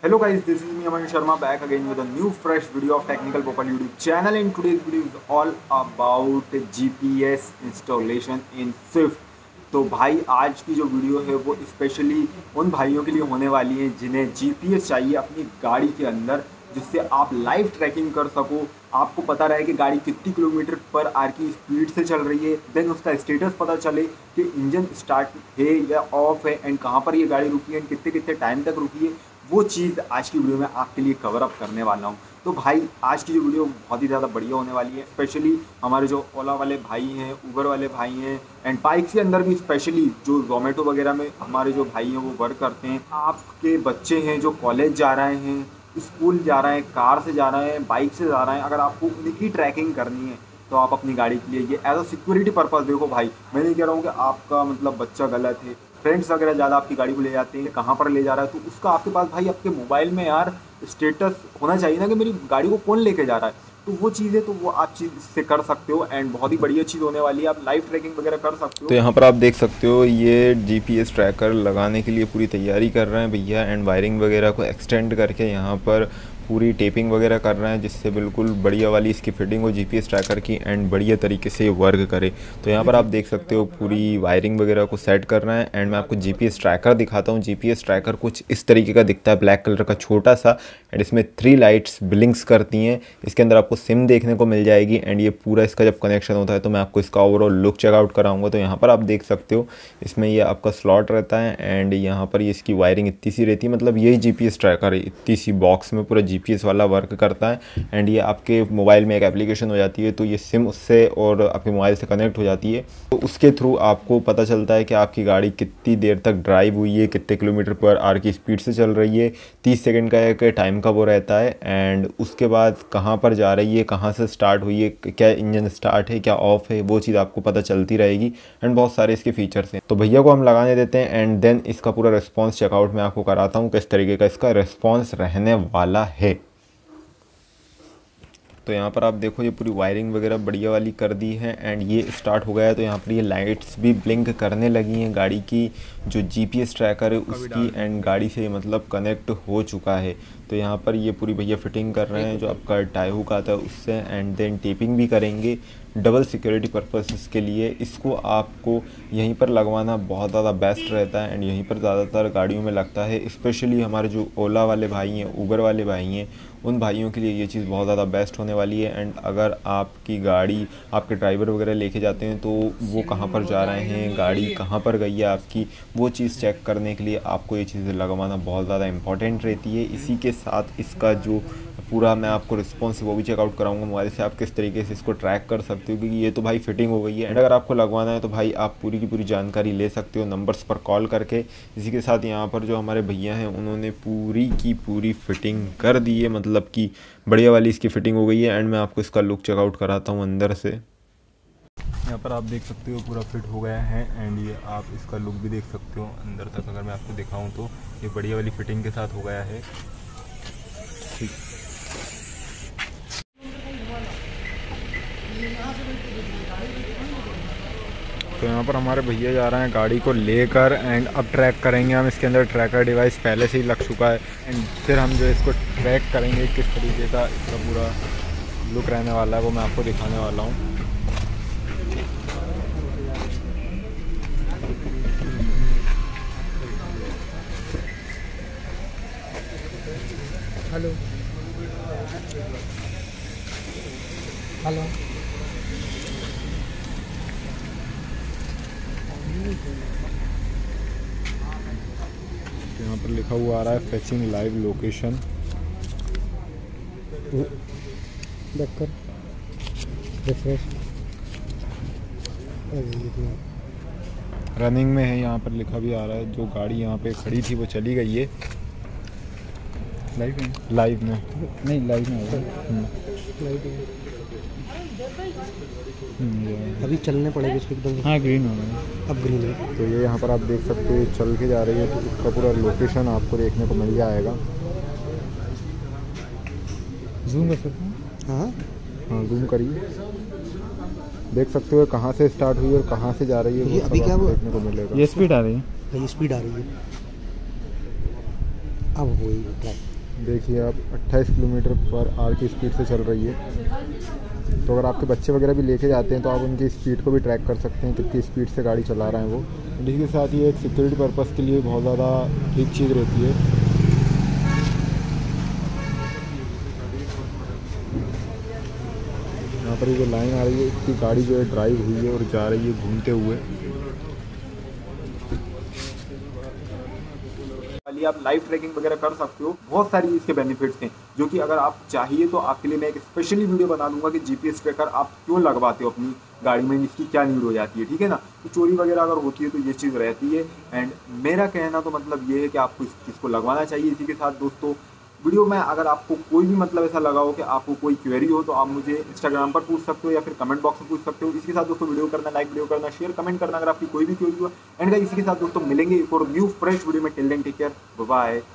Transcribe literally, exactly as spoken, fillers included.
Hello guys, this is me Aman Sharma back again with a new fresh video of Technical Popal YouTube channel. And today's video is all about G P S installation in Swift. तो भाई आज की जो video है वो specially उन भाइयों के लिए होने वाली है जिन्हें जी पी एस चाहिए अपनी गाड़ी के अंदर, जिससे आप लाइव ट्रैकिंग कर सको, आपको पता रहे कि गाड़ी कितनी किलोमीटर पर आर की स्पीड से चल रही है, देन उसका स्टेटस पता चले कि इंजन स्टार्ट है या ऑफ है एंड कहाँ पर ये गाड़ी रुकी है एंड कितने कितने टाइम तक रुकी है। वो चीज़ आज की वीडियो में आपके लिए कवर अप करने वाला हूँ। तो भाई आज की जो वीडियो बहुत ही ज़्यादा बढ़िया होने वाली है, स्पेशली हमारे जो ओला वाले भाई हैं, ऊबर वाले भाई हैं एंड बाइक के अंदर भी स्पेशली जो जोमेटो वगैरह में हमारे जो भाई हैं वो वर्क करते हैं। आपके बच्चे हैं जो कॉलेज जा रहे हैं, स्कूल जा रहे हैं, कार से जा रहे हैं, बाइक से जा रहे हैं, अगर आपको उनकी ट्रैकिंग करनी है तो आप अपनी गाड़ी के लिए ये एज अ सिक्योरिटी पर्पज़ देखो भाई। मैं नहीं कह रहा हूँ कि आपका मतलब बच्चा गलत है, फ्रेंड्स वगैरह ज़्यादा आपकी गाड़ी को ले जाते हैं, कहाँ पर ले जा रहा है, तो उसका आपके पास भाई आपके मोबाइल में यार स्टेटस होना चाहिए ना कि मेरी गाड़ी को कौन लेके जा रहा है। तो वो चीज़ है, तो वो आप चीज़ से कर सकते हो एंड बहुत ही बढ़िया चीज़ होने वाली है, आप लाइव ट्रैकिंग वगैरह कर सकते हो। तो यहाँ पर आप देख सकते हो ये जीपीएस ट्रैकर लगाने के लिए पूरी तैयारी कर रहे हैं भैया एंड वायरिंग वगैरह को एक्सटेंड करके यहाँ पर पूरी टेपिंग वगैरह कर रहे हैं, जिससे बिल्कुल बढ़िया वाली इसकी फिटिंग हो जीपीएस ट्रैकर की एंड बढ़िया तरीके से वर्क करे। तो यहाँ पर आप देख सकते हो पूरी वायरिंग वगैरह को सेट कर रहे हैं एंड मैं आपको जीपीएस ट्रैकर दिखाता हूँ। जीपीएस ट्रैकर कुछ इस तरीके का दिखता है, ब्लैक कलर का छोटा सा, एंड इसमें थ्री लाइट्स ब्लिंक्स करती हैं। इसके अंदर आपको सिम देखने को मिल जाएगी एंड ये पूरा इसका जब कनेक्शन होता है तो मैं आपको इसका ओवरऑल लुक चेकआउट कराऊंगा। तो यहाँ पर आप देख सकते हो इसमें ये आपका स्लॉट रहता है एंड यहाँ पर ये इसकी वायरिंग इतनी सी रहती है, मतलब यही जीपीएस ट्रैकर है, इतनी सी बॉक्स में पूरा जीपीएस वाला वर्क करता है एंड ये आपके मोबाइल में एक एप्लीकेशन हो जाती है, तो ये सिम उससे और आपके मोबाइल से कनेक्ट हो जाती है। तो उसके थ्रू आपको पता चलता है कि आपकी गाड़ी कितनी देर तक ड्राइव हुई है, कितने किलोमीटर पर आर की स्पीड से चल रही है, तीस सेकंड का एक टाइम का वो रहता है एंड उसके बाद कहाँ पर जा रही है, कहाँ से स्टार्ट हुई है, क्या इंजन स्टार्ट है, क्या ऑफ है, वो चीज़ आपको पता चलती रहेगी एंड बहुत सारे इसके फीचर्स हैं। तो भैया को हम लगाने देते हैं एंड देन इसका पूरा रिस्पॉन्स चेकआउट मैं आपको कराता हूँ किस तरीके का इसका रिस्पॉन्स रहने वाला है। तो यहाँ पर आप देखो ये पूरी वायरिंग वगैरह बढ़िया वाली कर दी है एंड ये स्टार्ट हो गया है। तो यहाँ पर ये लाइट्स भी ब्लिंक करने लगी हैं, गाड़ी की जो जीपीएस ट्रैकर है उसकी एंड गाड़ी से मतलब कनेक्ट हो चुका है। तो यहाँ पर ये पूरी भैया फिटिंग कर रहे हैं जो आपका टाई हुक आता है उससे एंड देन टेपिंग भी करेंगे डबल सिक्योरिटी पर्पसेस के लिए। इसको आपको यहीं पर लगवाना बहुत ज़्यादा बेस्ट रहता है एंड यहीं पर ज़्यादातर गाड़ियों में लगता है, स्पेशली हमारे जो ओला वाले भाई हैं, ऊबर वाले भाई हैं, उन भाइयों के लिए ये चीज़ बहुत ज़्यादा बेस्ट होने वाली है। एंड अगर आपकी गाड़ी आपके ड्राइवर वगैरह लेके जाते हैं तो वो कहाँ पर जा रहे हैं, गाड़ी कहाँ पर गई है आपकी, वो चीज़ चेक करने के लिए आपको ये चीज़ लगवाना बहुत ज़्यादा इंपॉर्टेंट रहती है। इसी के साथ इसका जो पूरा मैं आपको रिस्पॉन्स वो भी चेकआउट कराऊंगा मोबाइल से, आप किस तरीके से इसको ट्रैक कर सकते हो, क्योंकि ये तो भाई फिटिंग हो गई है एंड अगर आपको लगवाना है तो भाई आप पूरी की पूरी जानकारी ले सकते हो नंबर्स पर कॉल करके। इसी के साथ यहाँ पर जो हमारे भैया हैं उन्होंने पूरी की पूरी फिटिंग कर दी है, मतलब कि बढ़िया वाली इसकी फिटिंग हो गई है एंड मैं आपको इसका लुक चेकआउट कराता हूँ अंदर से। यहाँ पर आप देख सकते हो पूरा फिट हो गया है एंड ये आप इसका लुक भी देख सकते हो अंदर तक। अगर मैं आपको दिखाऊँ तो ये बढ़िया वाली फिटिंग के साथ हो गया है। ठीक, तो यहाँ पर हमारे भैया जा रहे हैं गाड़ी को लेकर एंड अब ट्रैक करेंगे हम। इसके अंदर ट्रैकर डिवाइस पहले से ही लग चुका है एंड फिर हम जो इसको ट्रैक करेंगे किस तरीके का इसका पूरा लुक रहने वाला है वो मैं आपको दिखाने वाला हूँ। हेलो हेलो यहाँ पर लिखा हुआ आ रहा है फेचिंग लाइव लोकेशन। देखकर रिफ्रेश रनिंग में है, यहाँ पर लिखा भी आ रहा है। जो गाड़ी यहाँ पे खड़ी थी वो चली गई है लाइव में, लाइव में नहीं लाइव में लाइव अभी चलने पड़ेगा इसको एकदम। हाँ ग्रीन हो गया, अब ग्रीन है। तो ये यहाँ पर आप देख सकते हो चल के जा रही है, तो उसका पूरा लोकेशन आपको देखने को मिल जाएगा। जूम कर सकते हैं? हाँ हाँ जूम करिए, देख सकते हो कहाँ से स्टार्ट हुई और कहाँ से जा रही है, ये अभी क्या वो देखने को मिलेगा। ये स्पीड आ रही है, ये स्पीड आ रही है अब वही ट्रैक देखिए आप अट्ठाईस किलोमीटर पर आवर की स्पीड से चल रही है। तो अगर आपके बच्चे वगैरह भी लेके जाते हैं तो आप उनकी स्पीड को भी ट्रैक कर सकते हैं, कितनी स्पीड से गाड़ी चला रहे हैं वो। इसी के साथ ये एक सिक्योरिटी पर्पज़ के लिए बहुत ज़्यादा ठीक चीज़ रहती है। यहाँ पर ये जो लाइन आ रही है इसकी गाड़ी जो है ड्राइव हुई है और जा रही है घूमते हुए। वाली आप लाइव ट्रैकिंग वगैरह कर सकते हो। बहुत सारी इसके बेनिफिट्स हैं जो कि अगर आप चाहिए तो आपके लिए मैं एक स्पेशली वीडियो बना दूंगा कि जीपीएस ट्रैकर आप क्यों लगवाते हो अपनी गाड़ी में, इसकी क्या नीड हो जाती है, ठीक है ना। तो चोरी वगैरह अगर होती है तो ये चीज़ रहती है। एंड मेरा कहना तो मतलब ये है कि आपको इस चीज़ को लगवाना चाहिए। इसी के साथ दोस्तों वीडियो में अगर आपको कोई भी मतलब ऐसा लगा हो कि आपको कोई क्वेरी हो तो आप मुझे इंस्टाग्राम पर पूछ सकते हो या फिर कमेंट बॉक्स में पूछ सकते हो। इसके साथ दोस्तों वीडियो करना, लाइक वीडियो करना, शेयर कमेंट करना अगर आपकी कोई भी क्वेरी हो। एंड गाइस इसी के साथ दोस्तों मिलेंगे एक और न्यू फ्रेश वीडियो में। Till then take care, bye bye.